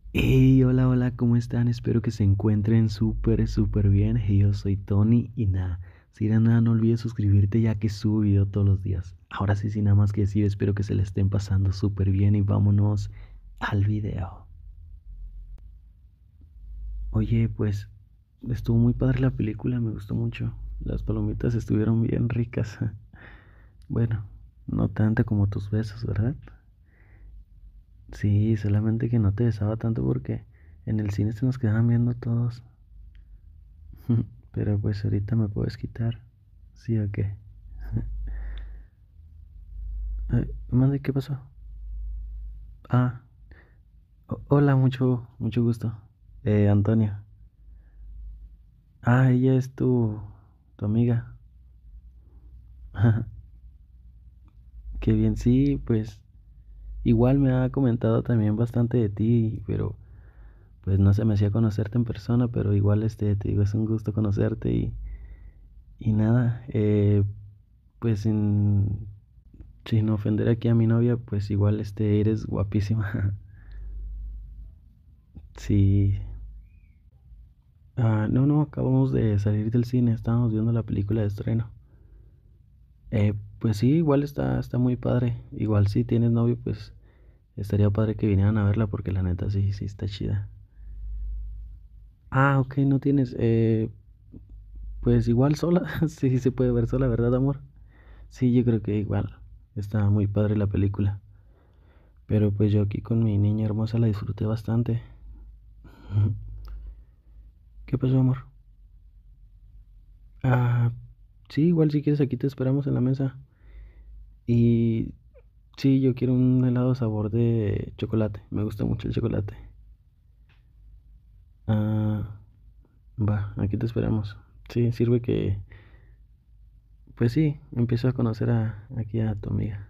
Hey, hola, hola, ¿cómo están? Espero que se encuentren súper bien. Hey, yo soy Tony y nada, si de nada no olvides suscribirte ya que subo video todos los días. Ahora sí, sin nada más que decir, espero que se le estén pasando súper bien y vámonos al video. Oye, pues estuvo muy padre la película, me gustó mucho. Las palomitas estuvieron bien ricas. Bueno, no tanto como tus besos, ¿verdad? Sí, solamente que no te besaba tanto porque en el cine se nos quedaban viendo todos. Pero pues ahorita me puedes quitar. ¿Sí o qué? Mande, ¿qué pasó? Ah, hola, mucho gusto. Antonio. Ah, ella es tu amiga. Qué bien, sí, pues igual me ha comentado también bastante de ti, pero pues no se me hacía conocerte en persona, pero igual te digo, es un gusto conocerte y nada, pues sin ofender aquí a mi novia, pues igual eres guapísima. Sí. No, no, acabamos de salir del cine, estábamos viendo la película de estreno. Pues sí, igual está muy padre. Igual si tienes novio, pues estaría padre que vinieran a verla porque la neta sí está chida. Ah, ok, no tienes. Pues igual sola, sí se puede ver sola, ¿verdad, amor? Sí, yo creo que igual está muy padre la película. Pero pues yo aquí con mi niña hermosa la disfruté bastante. ¿Qué pasó, amor? Ah, sí, igual si quieres aquí te esperamos en la mesa. Y sí, yo quiero un helado sabor de chocolate. Me gusta mucho el chocolate. Ah, va, aquí te esperamos. Sí, sirve que, pues sí, empiezo a conocer aquí a tu amiga.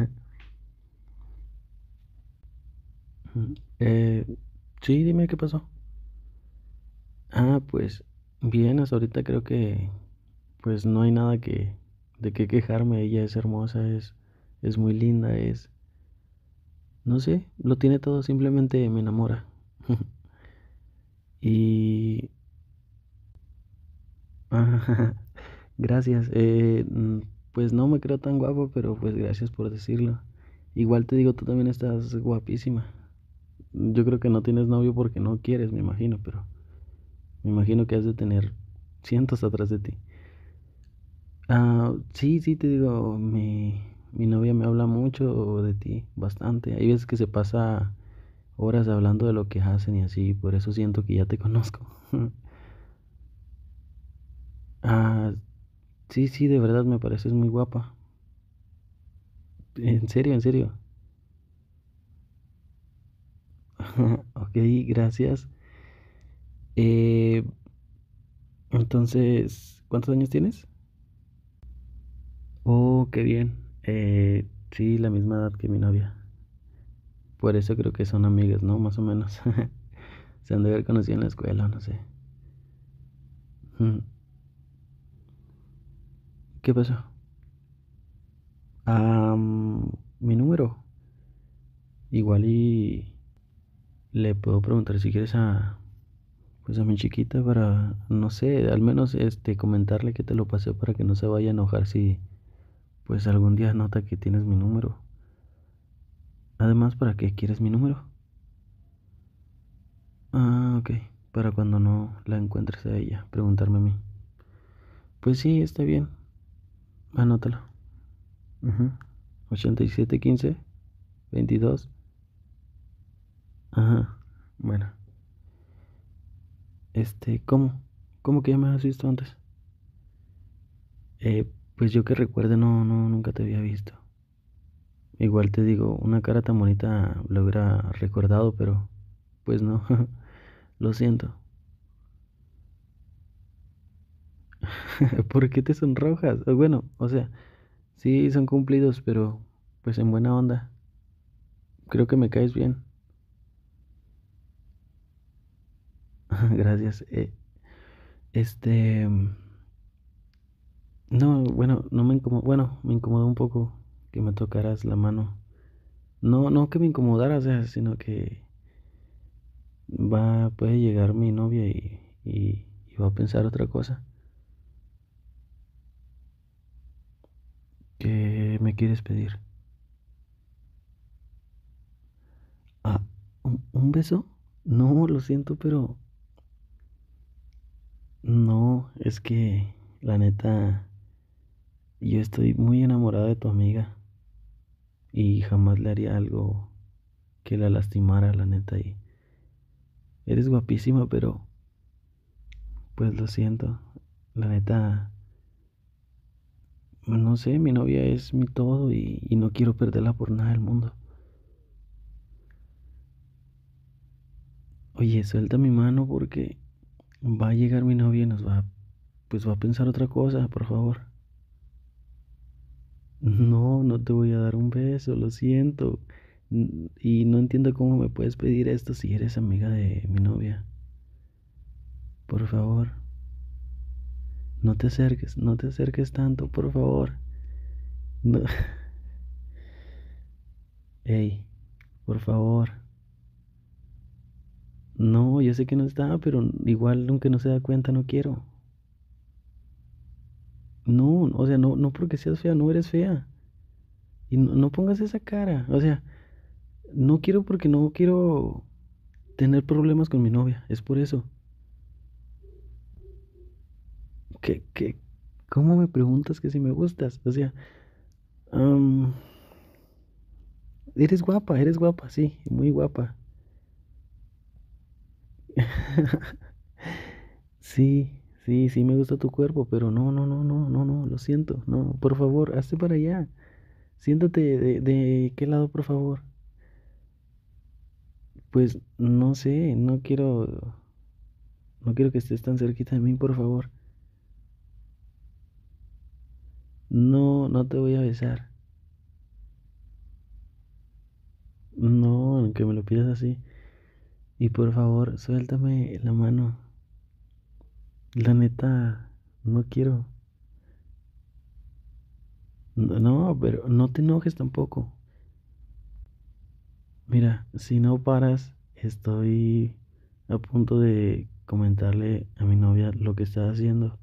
eh, sí, dime qué pasó. Pues bien, hasta ahorita creo que, pues no hay nada de qué quejarme. Ella es hermosa, es muy linda, no sé, lo tiene todo, simplemente me enamora. Y, gracias. Pues no me creo tan guapo, pero pues gracias por decirlo. Igual te digo, tú también estás guapísima. Yo creo que no tienes novio porque no quieres, me imagino, pero me imagino que has de tener cientos atrás de ti. Sí, te digo, mi novia me habla mucho de ti, bastante. Hay veces que se pasa horas hablando de lo que hacen y así, por eso siento que ya te conozco. Ah, sí, de verdad me pareces muy guapa. En serio, en serio. Ok, gracias. Eh, entonces, ¿cuántos años tienes? Oh, qué bien. Sí, la misma edad que mi novia. Por eso creo que son amigas, ¿no? Más o menos. Se han de haber conocido en la escuela, no sé. Mm, ¿Qué pasó? Mi número. Igual le puedo preguntar si quieres pues a mi chiquita para, no sé, al menos comentarle que te lo pasé para que no se vaya a enojar si pues algún día nota que tienes mi número. Además, ¿para qué quieres mi número? Ok. Para cuando no la encuentres a ella, preguntarme a mí. Pues sí, está bien. Anótalo. Ujú. 8715 22. Ajá. Bueno. ¿Cómo? ¿Cómo que ya me has visto antes? Pues yo que recuerde, no, nunca te había visto. Igual te digo, una cara tan bonita lo hubiera recordado, pero pues no. Lo siento. ¿Por qué te sonrojas? Bueno, o sea, sí son cumplidos, pero pues en buena onda. Creo que me caes bien. Gracias. Este, no, bueno, no me incomodó, bueno, me incomodó un poco que me tocaras la mano. No, no que me incomodara, o sea, sino que, puede llegar mi novia y va a pensar otra cosa. ¿Qué me quieres pedir? Ah, ¿un beso? No, lo siento, pero no, es que la neta, yo estoy muy enamorado de tu amiga y jamás le haría algo que la lastimara, la neta. Y eres guapísima, pero pues lo siento. La neta, no sé, mi novia es mi todo y no quiero perderla por nada del mundo. Oye, suelta mi mano porque va a llegar mi novia y pues va a pensar otra cosa, por favor. No, no te voy a dar un beso, lo siento. Y no entiendo cómo me puedes pedir esto si eres amiga de mi novia. Por favor, no te acerques tanto, por favor. No. Ey, por favor. No, yo sé que no está, pero igual aunque no se da cuenta, no quiero. No, o sea, no, no porque seas fea, no eres fea. Y no, no pongas esa cara. O sea, no quiero porque no quiero tener problemas con mi novia. Es por eso. ¿Qué? ¿Cómo me preguntas que si me gustas? O sea, am, eres guapa, sí, muy guapa. Sí, sí, me gusta tu cuerpo, pero no, no, no, no, no, no, lo siento. No, por favor, hazte para allá. Siéntate de qué lado, por favor. Pues no sé, no quiero que estés tan cerquita de mí, por favor. No, no te voy a besar. No, aunque me lo pidas así. Y por favor, suéltame la mano. La neta, no quiero. No, no, pero no te enojes tampoco. Mira, si no paras, estoy a punto de comentarle a mi novia lo que estás haciendo.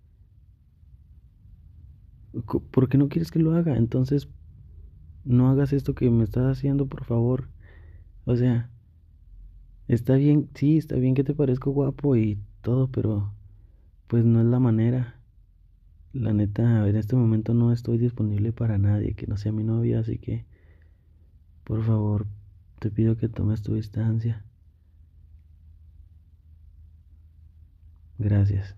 ¿Por qué no quieres que lo haga? Entonces, no hagas esto que me estás haciendo, por favor. O sea, está bien, sí, está bien que te parezco guapo y todo, pero pues no es la manera. La neta, en este momento no estoy disponible para nadie que no sea mi novia, así que, por favor, te pido que tomes tu distancia. Gracias.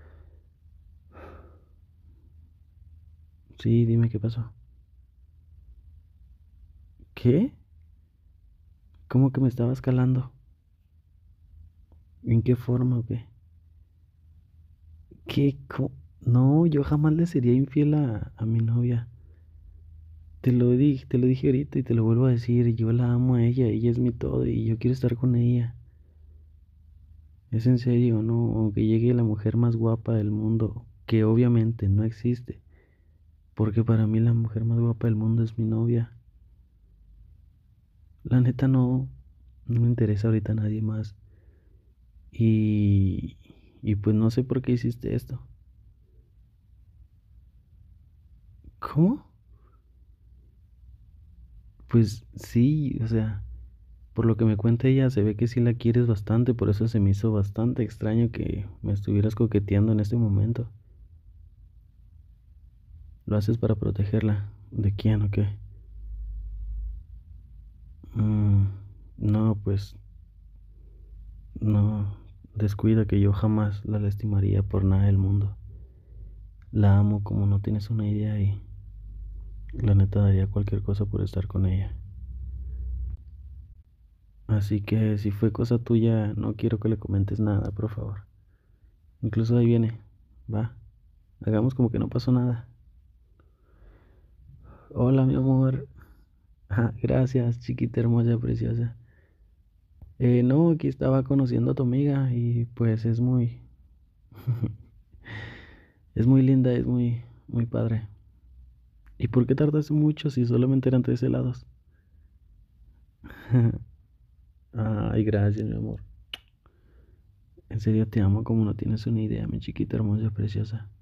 Sí, dime qué pasó. ¿Qué? ¿Cómo que me estabas calando? ¿En qué forma o qué? ¿Qué? No, yo jamás le sería infiel a mi novia. Te lo dije ahorita y te lo vuelvo a decir. Yo la amo a ella es mi todo y yo quiero estar con ella. Es en serio, ¿no? Aunque llegue la mujer más guapa del mundo, que obviamente no existe, porque para mí la mujer más guapa del mundo es mi novia. La neta no, no me interesa ahorita nadie más. Y, y pues no sé por qué hiciste esto. ¿Cómo? Pues sí, o sea, por lo que me cuenta ella, se ve que sí la quieres bastante, por eso se me hizo bastante extraño que me estuvieras coqueteando en este momento. ¿Lo haces para protegerla? ¿De quién o qué? Mm, no, pues no, descuida que yo jamás la lastimaría por nada del mundo. La amo como no tienes una idea y la neta daría cualquier cosa por estar con ella. Así que si fue cosa tuya, no quiero que le comentes nada, por favor. Incluso ahí viene, va, hagamos como que no pasó nada. Hola, mi amor. Ah, gracias, chiquita hermosa, preciosa. No, aquí estaba conociendo a tu amiga y pues es muy, es muy linda, es muy padre. ¿Y por qué tardaste mucho si solamente eran 3 helados? Ay, gracias, mi amor. En serio te amo como no tienes una idea, mi chiquita hermosa, preciosa.